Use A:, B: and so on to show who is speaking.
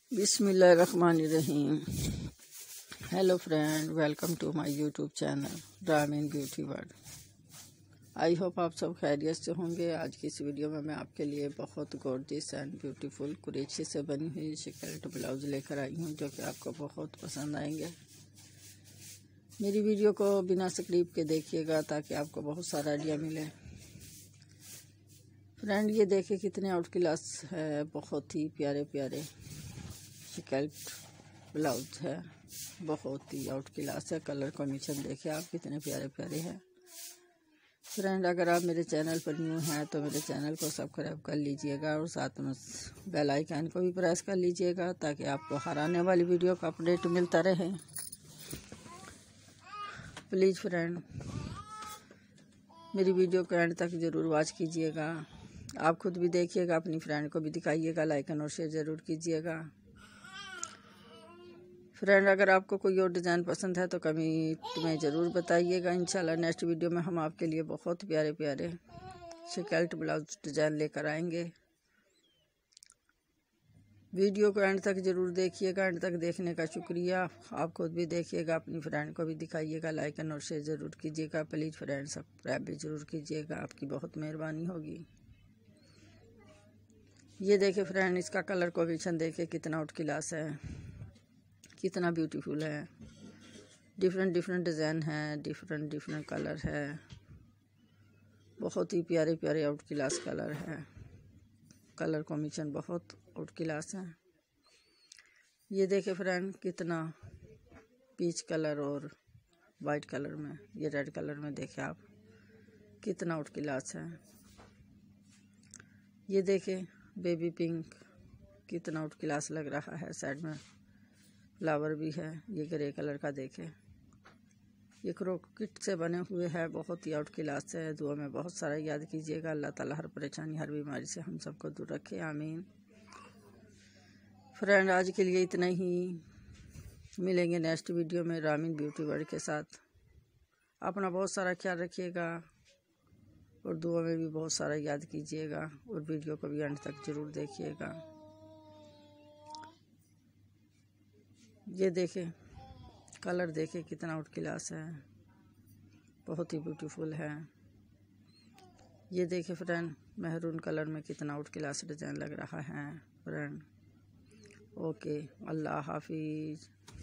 A: बिस्मिल्लाहिर्रहमानिर्रहीम। Hello friend, welcome to my YouTube channel Rameen beauty world. I hope आप सब खैरियत से होंगे। आज की इस वीडियो में मैं आपके लिए बहुत गॉर्जियस एंड ब्यूटीफुल कुरेशी से बनी हुई शिकल्ट ब्लाउज लेकर आई हूँ, जो कि आपको बहुत पसंद आएंगे। मेरी वीडियो को बिना स्क्रिप्ट के देखिएगा ताकि आपको बहुत सारा आइडिया मिले। फ्रेंड, ये देखिए कितने आउट क्लास है, बहुत ही प्यारे प्यारे शिकल्ट ब्लाउज है, बहुत ही आउट क्लास है। कलर कॉम्बिनेशन देखिए आप कितने प्यारे प्यारे हैं। फ्रेंड, अगर आप मेरे चैनल पर न्यू हैं तो मेरे चैनल को सब्सक्राइब कर लीजिएगा और साथ में बेल आइकन को भी प्रेस कर लीजिएगा ताकि आपको हर आने वाली वीडियो का अपडेट मिलता रहे। प्लीज़ फ्रेंड, मेरी वीडियो को एंड तक ज़रूर वॉच कीजिएगा। आप खुद भी देखिएगा, अपनी फ्रेंड को भी दिखाइएगा, लाइक और शेयर ज़रूर कीजिएगा। फ्रेंड, अगर आपको कोई और डिज़ाइन पसंद है तो कमेंट में ज़रूर बताइएगा। इंशाल्लाह नेक्स्ट वीडियो में हम आपके लिए बहुत प्यारे प्यारे शिकल्ट ब्लाउज डिज़ाइन लेकर आएंगे। वीडियो को एंड तक ज़रूर देखिएगा। एंड तक देखने का शुक्रिया। आप खुद भी देखिएगा, अपनी फ्रेंड को भी दिखाइएगा, लाइक और शेयर ज़रूर कीजिएगा। प्लीज़ फ्रेंड, सब्सक्राइब भी ज़रूर कीजिएगा, आपकी बहुत मेहरबानी होगी। ये देखिए फ्रेंड, इसका कलर कॉम्बिनेशन देखिए कितना आउट क्लास है, कितना ब्यूटीफुल है। डिफरेंट डिफरेंट डिज़ाइन है, डिफरेंट डिफरेंट कलर है, बहुत ही प्यारे प्यारे आउट क्लास कलर है। कलर कॉम्बिनेशन बहुत आउट क्लास है। ये देखिए फ्रेंड, कितना पीच कलर और वाइट कलर में, ये रेड कलर में देखिए आप कितना आउट क्लास है। ये देखिए बेबी पिंक, कितना आउट क्लास लग रहा है। साइड में फ्लावर भी है। ये ग्रे कलर का देखे, ये क्रोकेट से बने हुए हैं, बहुत ही आउट क्लास है। दुआ में बहुत सारा याद कीजिएगा। अल्लाह ताला हर परेशानी हर बीमारी से हम सबको दूर रखे, आमीन। फ्रेंड, आज के लिए इतना ही। मिलेंगे नेक्स्ट वीडियो में रामीन ब्यूटी वर्ल्ड के साथ। अपना बहुत सारा ख्याल रखिएगा और दुआ में भी बहुत सारा याद कीजिएगा और वीडियो को भी अंत तक ज़रूर देखिएगा। ये देखे कलर देखे कितना आउट क्लास है, बहुत ही ब्यूटीफुल है। ये देखे फ्रेंड, मेहरून कलर में कितना आउट क्लास डिज़ाइन लग रहा है। फ्रेंड, ओके, अल्लाह हाफिज़।